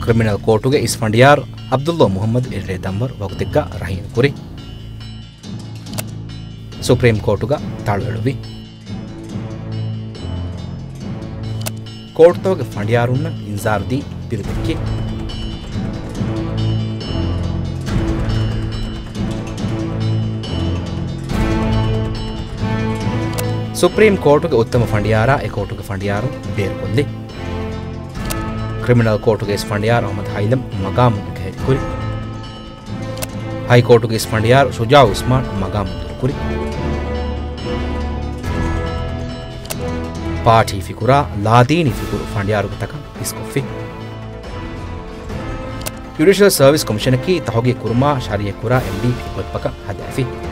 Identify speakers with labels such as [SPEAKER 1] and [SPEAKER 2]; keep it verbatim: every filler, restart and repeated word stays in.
[SPEAKER 1] criminal ಕೋರ್ಟುಗೆ ಇಸ್ಫಂಡಿಯಾರ್ ಅಬ್ದುಲ್ಲಾ ಮುಹಮ್ಮದ್ ಇರ್ರೆ ದಂಬರ್ ವಕ್ತಿಗ್ಗ ರಹೀನ್ ಕುರಿ ಸುಪ್ರೀಂ ಕೋರ್ಟುಗ ತಾಳ್ವೆಳುವಿ ಕೋರ್ಟ್ ತೋಗೆ ಫಂಡಿಯಾರುನ್ನ ಇಂಜಾರ್ದಿ ಬಿರುದಕ್ಕಿ ಸುಪ್ರೀಂ ಕೋರ್ಟುಗೆ ಉತ್ತಮ ಫಂಡಿಯಾರ ಎ ಕೋರ್ಟುಗೆ ಫಂಡಿಯಾರು ಬೇರ್ಕೊಂದಿ ಕ್ರಿಮಿನಲ್ ಕೋರ್ಟುಗೆ ಇಸ್ಫಂಡಿಯಾರ್ ಅಹಮದ್ ಹೈಲಂ ಮಗಾಮು ಘೇರಿ ಕುರಿ ಹೈಕೋರ್ಟುಗೆ ಇಸ್ಫಂಡಿಯಾರ್ ಶುಜಾ ಉಸ್ಮಾನ್ ಮಗಾಮು ದುರ್ಕುರಿ ಪಾಠಿ ಫಿಕುರಾ ಲಾದೀನಿ ಫಿಕುರು ಫಂಡಿಯಾರುಗೆ ತಕ ಇಸ್ಕೊಫಿ ಜ್ಯುಡಿಷಿಯಲ್ ಸರ್ವಿಸ್ ಕಮಿಷನ್ ಕಿ ತಹೋಗಿ ಕುರ್ಮಾ ಶಾರಿಯ ಕುರಾ ಎಂಡಿ ಫಿಕೊತ್ಪಕ ಹದಾಫಿ